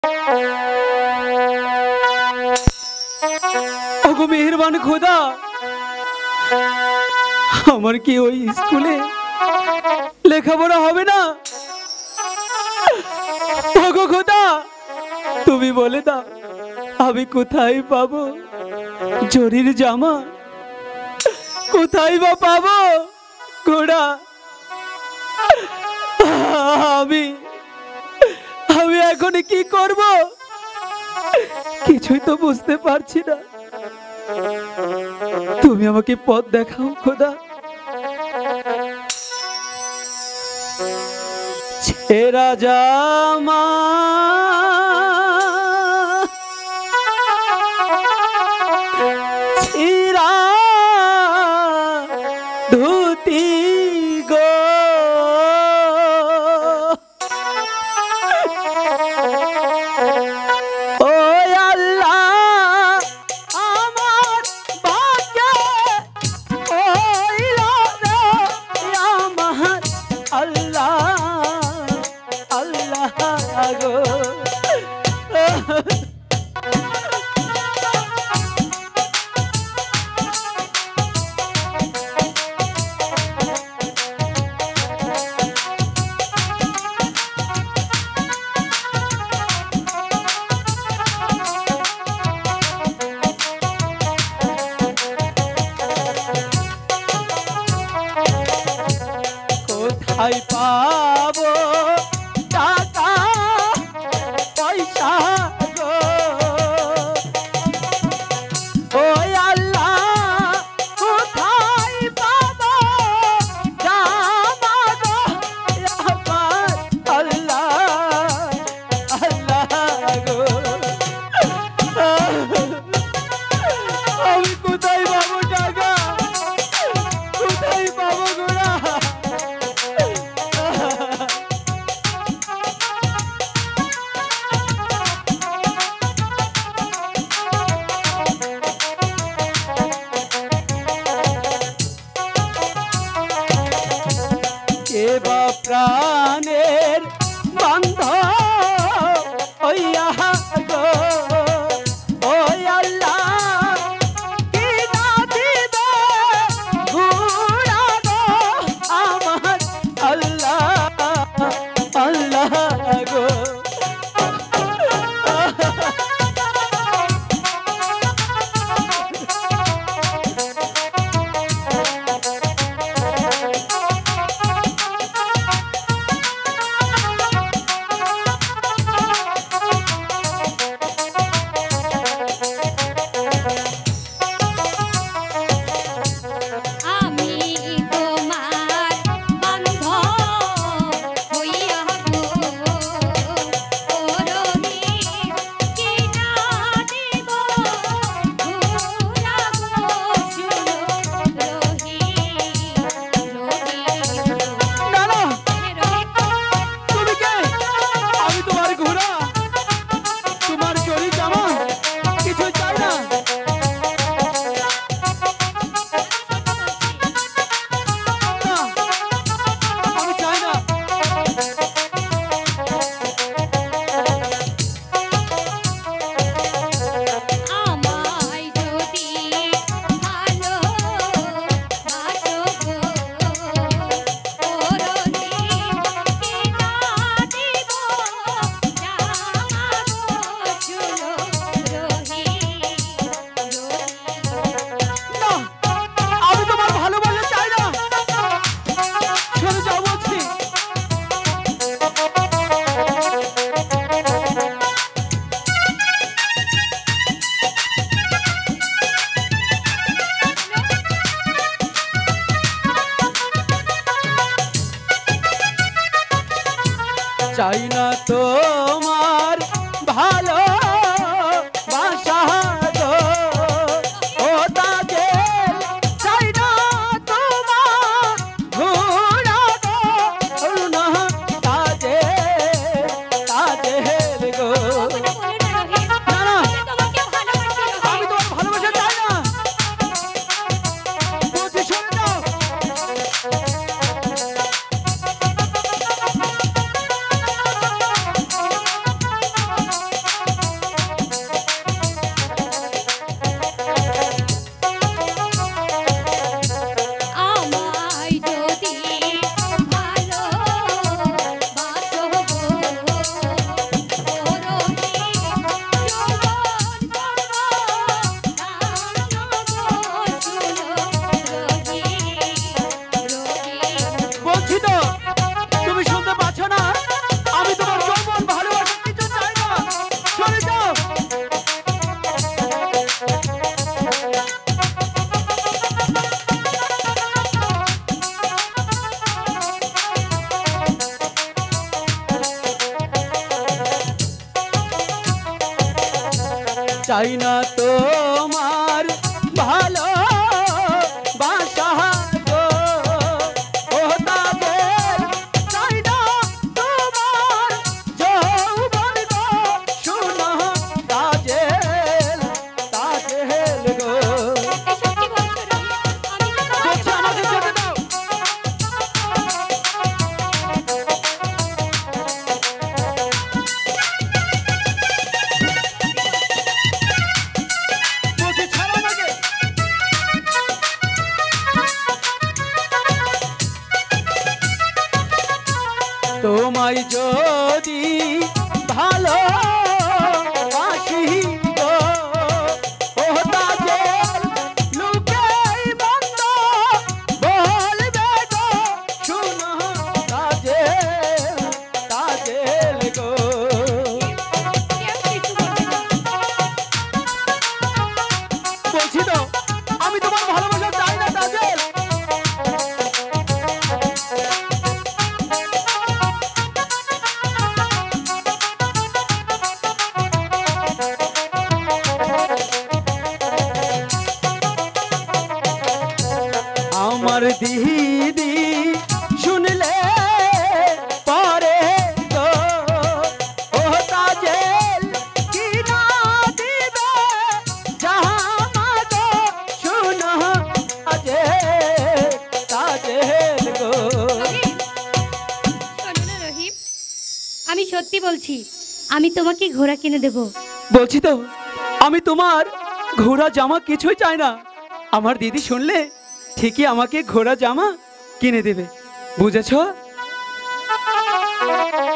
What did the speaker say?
ওগো মেহেরবান খোদা, আমার কি ওই স্কুলে লেখাপড়া হবে না? ওগো খোদা, তুমি বলে দাও আমি কোথায় পাবো জরির জামা? কোথায় বা পাবো ঘোড়া? আমি আমি এখন কি করব কিছুই তো বুঝতে পারছি না। তুমি আমাকে পথ দেখাও খোদা। ছেঁড়া জামা ছিঁড়া ধুতি গো, ও আল্লাহ আমার ভাগ্যে হইল না আমার আল্লাহ আল্লাহ গো। কোথায় পাবো টাকা পয়সা গো, ও আল্লাহ কোথায় পাবো জামা গো আমার আল্লাহ আল্লাহ গো। আমি কোথায় পাবো টাকা? কোথায় পাবো গোড়া? এবা প্রাণের বান্ধব হইয়া গো, ও আল্লাহ কি না দিবে ঘুরা গো আমার আল্লাহ আল্লাহ গো। চাই না তোমার ভালো বাসা গো ও তাজেল চাই না তোমার যৌবন গো শোনো তাজেল তাজেল গো আমাকে যেতে দাও তোমায় যদি ভালো বাসি গো ও তাজেল লুকেই বন্ধ বলবে গো শুনো তাজেল তাজেল গো বলছি তো আমি তোমার ভালোবাসা চাই না তাজেল আমার দিদি শুনলে পরে গো ও তাজেল কি না দিবে জামা গো শুনো তাজেল তাজেল গো রহিম, আমি সত্যি বলছি, আমি তোমাকে ঘোড়া কিনে দেব। বলছি তো আমি তোমার ঘোড়া জামা কিছুই চাই না। আমার দিদি শুনলে ঠিকই আমাকে ঘোড়া জামা কিনে দেবে, বুঝেছো?